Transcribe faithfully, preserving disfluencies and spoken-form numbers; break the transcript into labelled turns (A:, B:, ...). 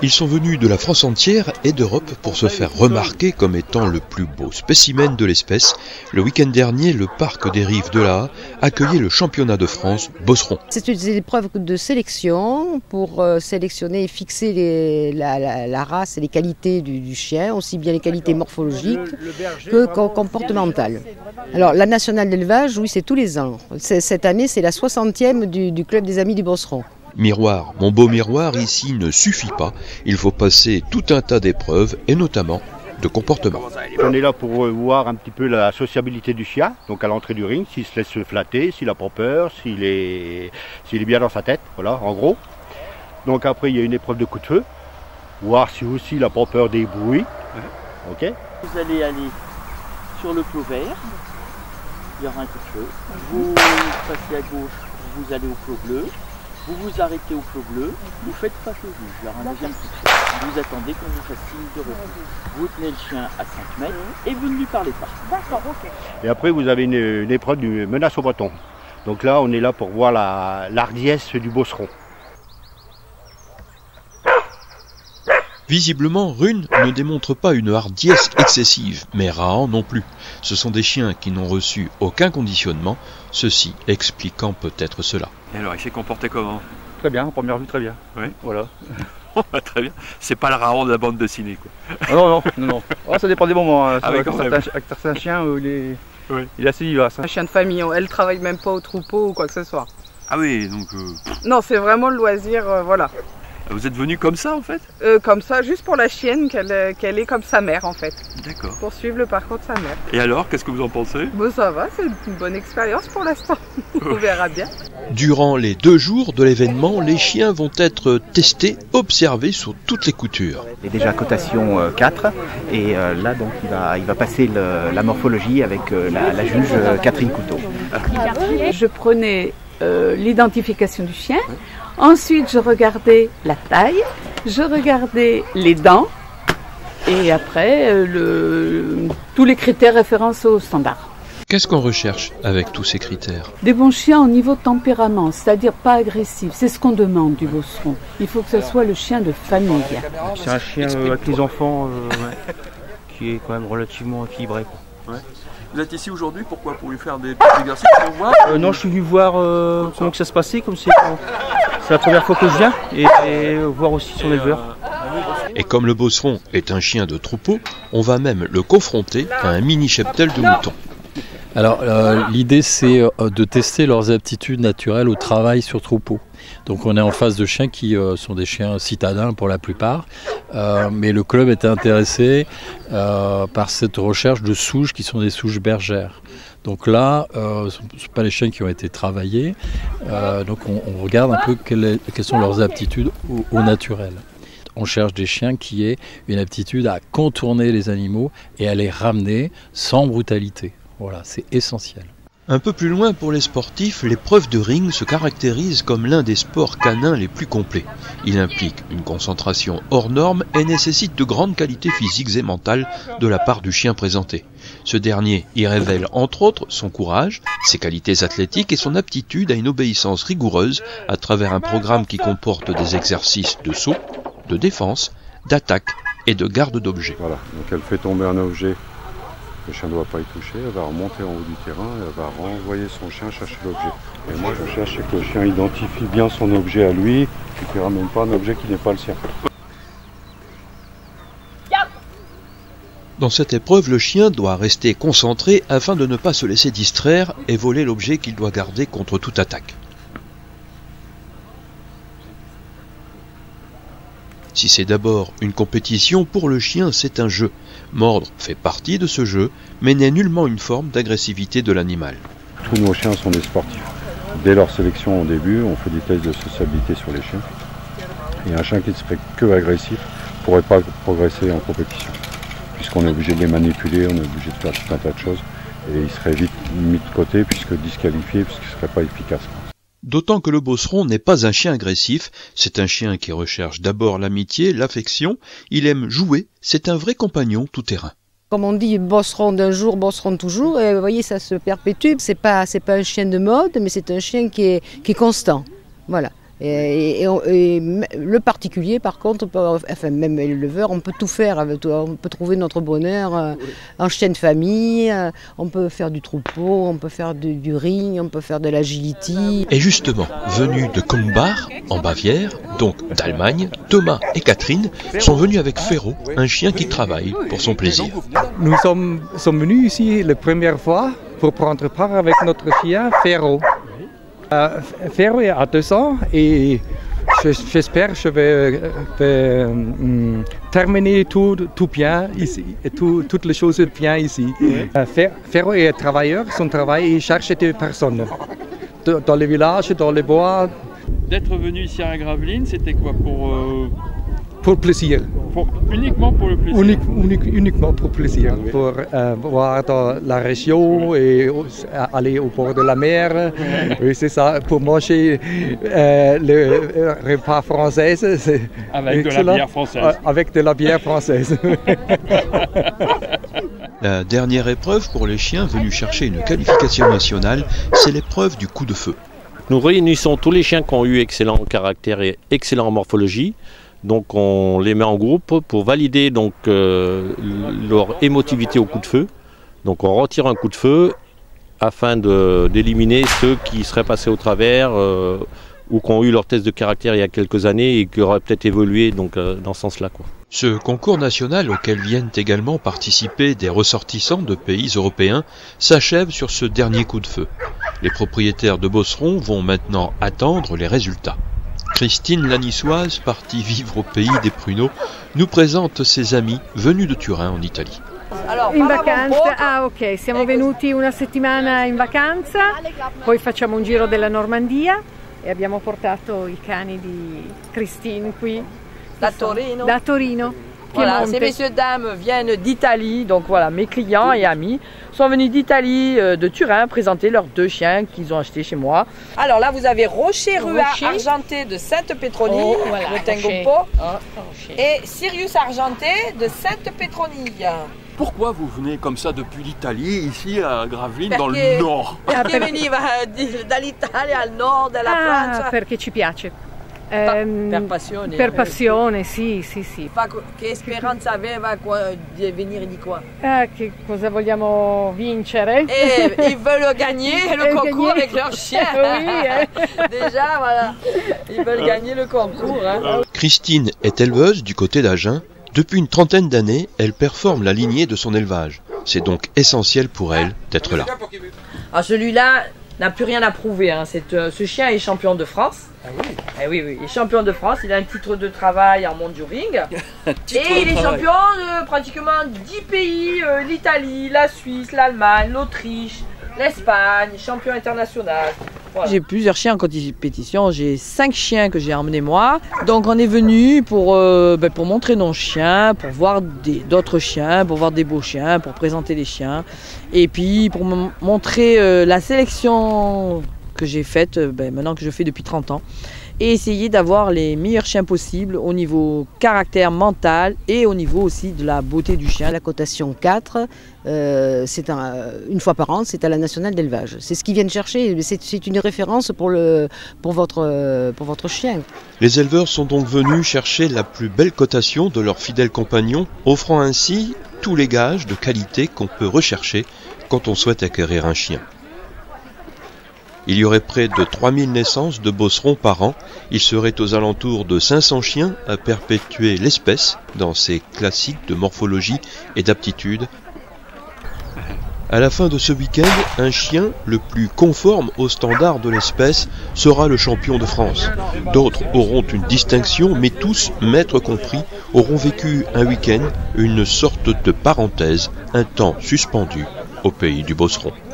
A: Ils sont venus de la France entière et d'Europe pour se faire remarquer comme étant le plus beau spécimen de l'espèce. Le week-end dernier, le parc des Rives de la Haye accueillait le championnat de France Bosseron.
B: C'est une épreuve de sélection pour euh, sélectionner et fixer les, la, la, la race et les qualités du, du chien, aussi bien les qualités morphologiques que comportementales. Alors la nationale d'élevage, oui, c'est tous les ans. Cette année, c'est la soixantième du, du club des Amis du Bosseron.
A: Miroir, mon beau miroir, ici ne suffit pas. Il faut passer tout un tas d'épreuves et notamment de comportement.
C: On est là pour voir un petit peu la sociabilité du chien, donc à l'entrée du ring, s'il se laisse flatter, s'il n'a pas peur, s'il est, s'il est bien dans sa tête, voilà, en gros. Donc après, il y a une épreuve de coup de feu, voir si aussi il n'a pas peur des bruits. Ok.
D: Vous allez aller sur le clos vert, il y aura un coup de feu. Vous passez à gauche, vous allez au clos bleu. Vous vous arrêtez au clos bleu, vous faites face au juge, il y aura un deuxième coup de feu. Vous attendez qu'on vous fasse signe de refus. Vous tenez le chien à cinq mètres et vous ne lui parlez pas.
B: D'accord, ok.
C: Et après, vous avez une, une épreuve du menace au bâton. Donc là, on est là pour voir la l'hardiesse du Bosseron.
A: Visiblement, Rune ne démontre pas une hardiesse excessive, mais Rahan non plus. Ce sont des chiens qui n'ont reçu aucun conditionnement, ceci expliquant peut-être cela.
E: Et alors, il s'est comporté comment?
F: Très bien, en première vue, très bien.
E: Oui.
F: Voilà.
E: Très bien. C'est pas le Rahan de la bande dessinée, quoi.
F: Ah non, non, non, non. Oh, ça dépend des moments. Hein.
E: Ah oui,
F: avec,
E: quand
F: certains,
E: même.
F: avec certains chiens, euh, il, est,
E: Oui.
F: il est assez vivace. Hein.
G: Un chien de famille, elle travaille même pas au troupeau ou quoi que ce soit.
E: Ah oui, donc... Euh...
G: Non, c'est vraiment le loisir, euh, voilà.
E: Vous êtes venu comme ça, en fait?
G: euh, Comme ça, juste pour la chienne, qu'elle qu'elle est comme sa mère, en fait.
E: D'accord.
G: Pour suivre le parcours de sa mère.
E: Et alors, qu'est-ce que vous en pensez?
G: Bon, ça va, c'est une bonne expérience pour l'instant. On verra bien.
A: Durant les deux jours de l'événement, les chiens vont être testés, observés sur toutes les coutures.
H: Il est déjà à cotation euh, quatre et euh, là donc il va, il va passer le, la morphologie avec euh, la, la juge euh, Catherine Couteau.
I: Je prenais euh, l'identification du chien, ensuite je regardais la taille, je regardais les dents et après euh, le, tous les critères référencés au standard.
A: Qu'est-ce qu'on recherche avec tous ces critères?
I: Des bons chiens au niveau tempérament, c'est-à-dire pas agressif. C'est ce qu'on demande du Bosseron. Il faut que ce soit le chien de famille.
F: C'est un chien euh, avec les enfants euh, ouais, qui est quand même relativement équilibré. Quoi.
E: Ouais. Vous êtes ici aujourd'hui, pourquoi? Pour lui faire des petits exercices pour voir
F: euh, Non, je suis venu voir euh, comment que ça se passait, comme c'est euh, la première fois que je viens, et, et voir aussi son éleveur.
A: Et comme le Bosseron est un chien de troupeau, on va même le confronter à un mini cheptel de moutons.
J: Alors euh, l'idée c'est euh, de tester leurs aptitudes naturelles au travail sur troupeau. Donc on est en face de chiens qui euh, sont des chiens citadins pour la plupart, euh, mais le club était intéressé euh, par cette recherche de souches qui sont des souches bergères. Donc là, euh, ce ne sont pas les chiens qui ont été travaillés, euh, donc on, on regarde un peu quelle est, quelles sont leurs aptitudes au, au naturel. On cherche des chiens qui aient une aptitude à contourner les animaux et à les ramener sans brutalité. Voilà, c'est essentiel.
A: Un peu plus loin, pour les sportifs, l'épreuve de ring se caractérise comme l'un des sports canins les plus complets. Il implique une concentration hors norme et nécessite de grandes qualités physiques et mentales de la part du chien présenté. Ce dernier y révèle entre autres son courage, ses qualités athlétiques et son aptitude à une obéissance rigoureuse à travers un programme qui comporte des exercices de saut, de défense, d'attaque et de garde d'objets.
K: Voilà, donc elle fait tomber un objet. Le chien ne doit pas y toucher, elle va remonter en haut du terrain et elle va renvoyer son chien chercher l'objet. Et moi je cherche que le chien identifie bien son objet à lui et qu'il ne ramène pas un objet qui n'est pas le sien.
A: Dans cette épreuve, le chien doit rester concentré afin de ne pas se laisser distraire et voler l'objet qu'il doit garder contre toute attaque. Si c'est d'abord une compétition, pour le chien c'est un jeu. Mordre fait partie de ce jeu, mais n'est nullement une forme d'agressivité de l'animal.
K: Tous nos chiens sont des sportifs. Dès leur sélection au début, on fait des tests de sociabilité sur les chiens. Et un chien qui ne serait que agressif ne pourrait pas progresser en compétition. Puisqu'on est obligé de les manipuler, on est obligé de faire tout un tas de choses. Et il serait vite mis de côté puisque disqualifié, puisqu'il ne serait pas efficace.
A: D'autant que le Bosseron n'est pas un chien agressif, c'est un chien qui recherche d'abord l'amitié, l'affection, il aime jouer, c'est un vrai compagnon tout-terrain.
B: Comme on dit, Bosseron d'un jour, Bosseron toujours, et vous voyez, ça se perpétue. C'est pas, c'est pas un chien de mode, mais c'est un chien qui est, qui est constant. Voilà. Et, et, et le particulier, par contre, peut, enfin même l'éleveur, on peut tout faire. On peut trouver notre bonheur euh, en chien de famille, euh, on peut faire du troupeau, on peut faire du, du ring, on peut faire de l'agility.
A: Et justement, venus de Kumbach, en Bavière, donc d'Allemagne, Thomas et Catherine sont venus avec Ferro, un chien qui travaille pour son plaisir.
L: Nous sommes, sommes venus ici la première fois pour prendre part avec notre chien Ferro. Euh, Ferro est à deux ans et j'espère que je vais, vais um, terminer tout, tout bien ici, et tout, toutes les choses bien ici. Euh, Ferro est travailleur, son travail il cherche des personnes dans les villages, dans les bois.
E: D'être venu ici à Gravelines, c'était quoi pour euh...
L: Pour le plaisir.
E: Pour, uniquement pour le plaisir.
L: Unique, unique, uniquement pour le plaisir. Oui. Pour euh, voir dans la région et aller au bord de la mer. Oui, c'est ça. Pour manger euh, le repas français.
E: Avec de la bière française.
L: Avec de la bière française.
A: La dernière épreuve pour les chiens venus chercher une qualification nationale, c'est l'épreuve du coup de feu.
M: Nous réunissons tous les chiens qui ont eu excellent caractère et excellent morphologie. Donc on les met en groupe pour valider donc, euh, leur émotivité au coup de feu. Donc on retire un coup de feu afin d'éliminer ceux qui seraient passés au travers euh, ou qui ont eu leur test de caractère il y a quelques années et qui auraient peut-être évolué donc, euh, dans ce sens-là.
A: Ce concours national auquel viennent également participer des ressortissants de pays européens s'achève sur ce dernier coup de feu. Les propriétaires de bosserons vont maintenant attendre les résultats. Christine la Niçoise, partie vivre au pays des pruneaux, nous présente ses amis venus de Turin en Italie.
N: In vacanza, ah ok, siamo venuti una settimana in vacanza, poi facciamo un giro della Normandia e abbiamo portato i cani di Christine qui.
O: Da Torino.
N: Da Torino.
O: Voilà, ces messieurs dames viennent d'Italie, donc voilà, mes clients et amis sont venus d'Italie, euh, de Turin, présenter leurs deux chiens qu'ils ont achetés chez moi. Alors là, vous avez Rocher Rua Argenté de Sainte-Pétronille,
N: oh, voilà,
O: le Tengopo, oh, et Sirius Argenté de Sainte-Pétronille.
E: Pourquoi vous venez comme ça depuis l'Italie, ici à Gravelines,
O: perché,
E: dans le nord?
O: Perché veniva dall'Italia al nord della
N: ah,
O: Francia?
N: Perché ci piace.
O: Eh, per passione.
N: Per passione, sì, sì, sì.
O: Che speranza aveva di venire di qua?
N: Ah, che cosa vogliamo vincere?
O: Et ils veulent gagner le concours avec leurs chiens.
N: Oui, eh.
O: Déjà, voilà, ils veulent gagner le concours. Hein.
A: Christine est éleveuse du côté d'Agen. Depuis une trentaine d'années, elle performe la lignée de son élevage. C'est donc essentiel pour elle d'être là.
O: Alors celui-là n'a plus rien à prouver. Hein. Euh, ce chien est champion de France.
E: Ah oui.
O: Eh oui, oui, il est champion de France. Il a un titre de travail en monde du ring. Et il est champion de pratiquement dix pays, euh, l'Italie, la Suisse, l'Allemagne, l'Autriche, l'Espagne, champion international. Voilà. J'ai plusieurs chiens en compétition, j'ai cinq chiens que j'ai emmenés moi. Donc on est venu pour, euh, ben, pour montrer nos chiens, pour voir d'autres chiens, pour voir des beaux chiens, pour présenter les chiens. Et puis pour me montrer euh, la sélection que j'ai faite, ben, maintenant que je fais depuis trente ans. Et essayer d'avoir les meilleurs chiens possibles au niveau caractère mental et au niveau aussi de la beauté du chien.
B: La cotation quatre, euh, c'est un, une fois par an, c'est à la nationale d'élevage. C'est ce qu'ils viennent chercher, c'est une référence pour, le, pour, votre, pour votre chien.
A: Les éleveurs sont donc venus chercher la plus belle cotation de leurs fidèles compagnons, offrant ainsi tous les gages de qualité qu'on peut rechercher quand on souhaite acquérir un chien. Il y aurait près de trois mille naissances de bosserons par an. Il serait aux alentours de cinq cents chiens à perpétuer l'espèce dans ses classiques de morphologie et d'aptitude. À la fin de ce week-end, un chien le plus conforme aux standards de l'espèce sera le champion de France. D'autres auront une distinction, mais tous, maîtres compris, auront vécu un week-end, une sorte de parenthèse, un temps suspendu au pays du bosseron.